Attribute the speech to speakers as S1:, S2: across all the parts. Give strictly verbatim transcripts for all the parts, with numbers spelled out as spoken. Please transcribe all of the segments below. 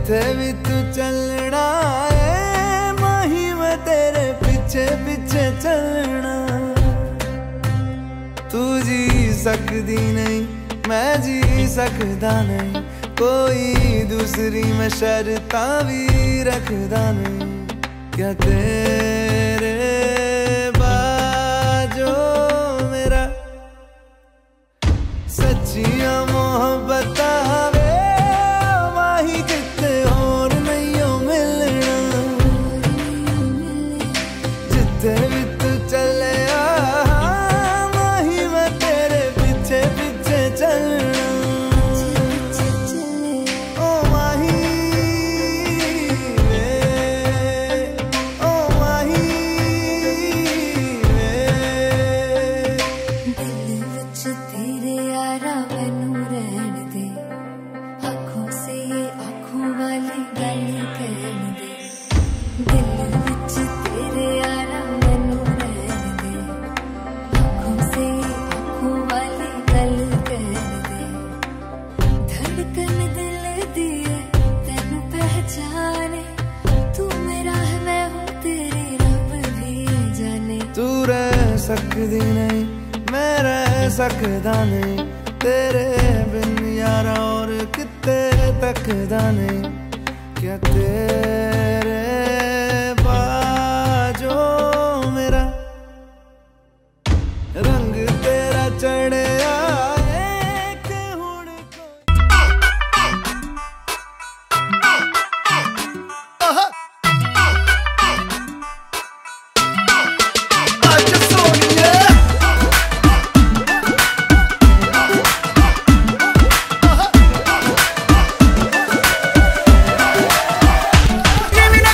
S1: जिथे भी तू चलना है माही मैं तेरे पीछे पीछे चलना। तू जी सकदी नहीं मैं जी सकदा नहीं, कोई दूसरी मैं शर्तां भी रखदा नहीं। क्या तेरे बाजो मेरा सच्चियां मोहब्बत वे माही किते होर नहीं हो मिलना। जिथे भी तू चले माही मैं तेरे पीछे पीछे चलना। ओ माही वे, ओ माही वे।
S2: दिल विच तेरे यारा मैनू रहन दे, आँखों से आँखों वाली गल कहन दे। दिल विच तेरे यारा मैनू रहन दे, आँखों से आँखों वाली गल कहन दे। धड़कन दिल दी है तैनू पहचाने, तू मेरा है मैं हूँ तेरी रब भी जाने।
S1: तू रह सकदी नहीं मैं रह सकदा नहीं, तेरे बिन यारा और किते तकदा नहीं। क्या तेरे बाजो मेरा रंग तेरा चढ़े आए कि हुण
S3: Give me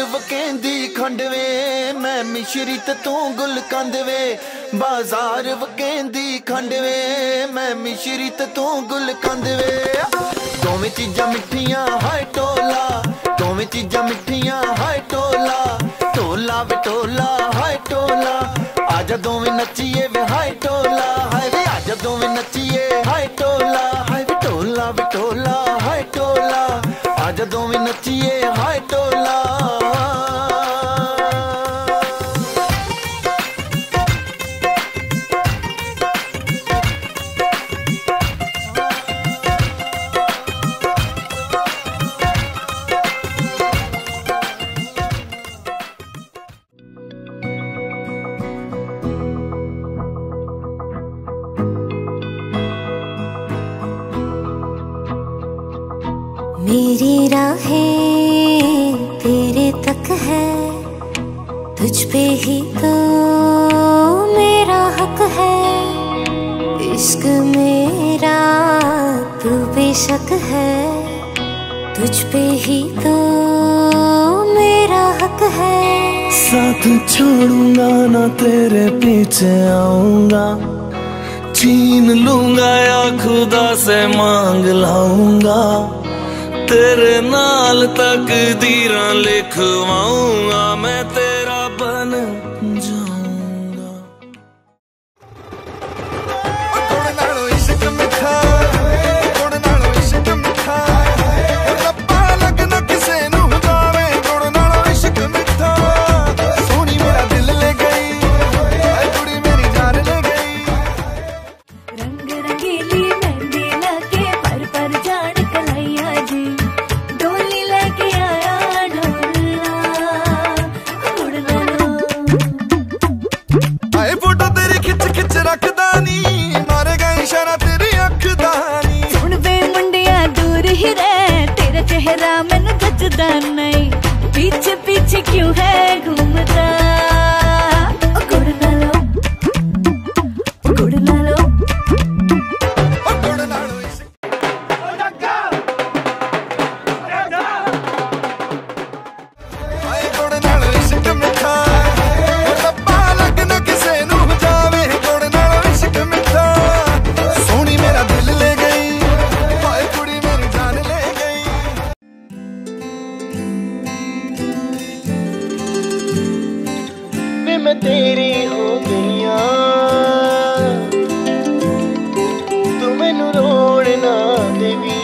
S3: वकेंदी खंडवे मैं मिश्रित तू गुलकंद वे बाजार वकेंदी खंडवे मैं मिश्रित तू गुलकंद वे दोवें चीजां मिठियां हाय टोला दोवें चीजां मिठियां हाय टोला टोला वे टोला हाय टोला आजा दोवें नचिए वे हाय टोला हाय वे आजा दोवें नचिए हाय टोला हाय वे टोला वे टोला हाय टोला आजा दोवें नचिए हाय टोला।
S2: मेरी राहें तेरे तक है तुझ पे ही तो मेरा हक है इश्क मेरा तू बेशक है तुझ पे ही तो मेरा हक है
S1: साथ छोड़ूंगा ना तेरे पीछे आऊंगा छीन लूंगा या खुदा से मांग लाऊंगा तेरे नाल तकदीरां लिखवाऊंगा मैं तेरा बन जाऊंगा।
S3: थोड़े नालों इश्क मिठा थोड़े नालों इश्क मिठा रब्बा लगना किसे नू जावे थोड़े नालों इश्क मिठा सोनी मेरा दिल ले गई ऐ कुड़ी मेरी जान ले गई
S2: रंग रंगीली मेहंदी लगे पर पर जान कलैया जी डोली लेके आया ढोला उड़ना लो
S3: आए फोटो तेरी खिच खिच रखदा नी मारे गई इशारा तेरी अख दा नी
S2: सुन बे मुंडिया दूर ही रह तेरा चेहरा मैनू जचदा नहीं पीछे पीछे क्यों है घूमता ओ गुड़ना लो ओ गुड़ना लो
S3: मैं तेरी हो गईया तू मैनू रोड़ ना देवी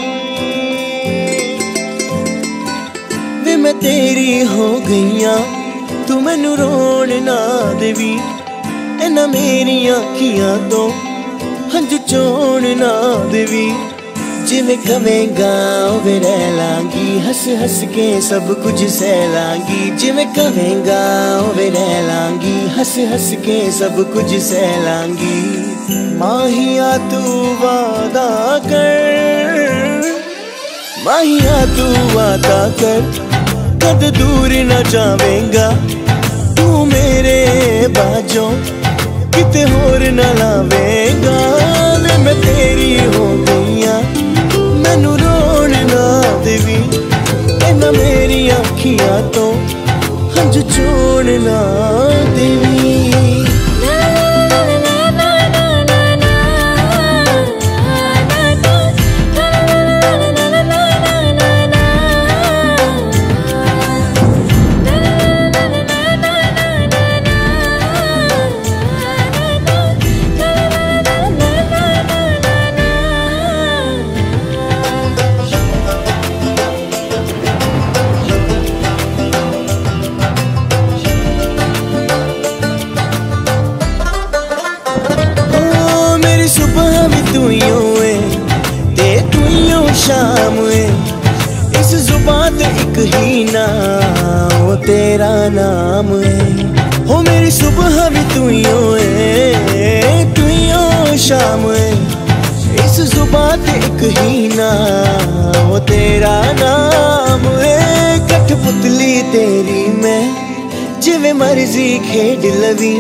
S3: वे मैं तेरी हो गईया तू मैनू रोड़ ना देवी इन्हां मेरी अखियां तो हंझू चोड़ ना देवी जिवें कवेंगा उवें रह लांगी हंस हंस के सब कुछ सह लांगी जिवें कवेंगा उवें रह लांगी हंस हंस के सब कुछ सह लांगी माहिया तू वादा कर माहिया तू वादा कर कद दूर न जावेंगा तू मेरे बाजों किते होर न लावेंगा मैं तेरी हो गईया मैनू रोड़ ना देवी इन्हां मेरी अखियां तो हंझ छोड़ ना देवी सुबह भी तू है ते तू शाम है इस जुबान ते एक ही नाम वो तेरा नाम है हो मेरी सुबह भी तू है तू शाम है इस जुबान ते एक ही नाम वो तेरा नाम है कठपुतली तेरी मैं जिवें मर्जी खेड लवी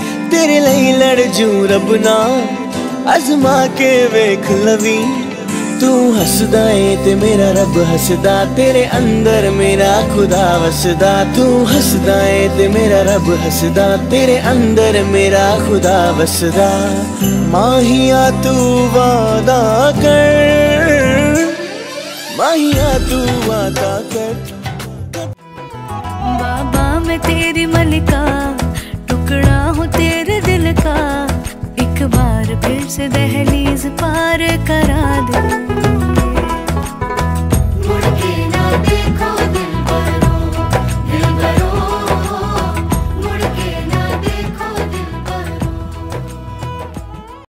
S3: तेरे लिए लड़ जू रब ना आजमा के वेख लवी तू हसदा है ते मेरा रब हसदा, तेरे अंदर मेरा खुदा वसदा। तू हसदा है ते मेरा रब हसदा, तेरे अंदर मेरा खुदा वसदा। माहिया तू वादा कर, माहिया तू वादा कर।
S2: बाबा मैं तेरी मलिका, टुकड़ा हूँ तेरे दिल का, एक बार फिर से दहर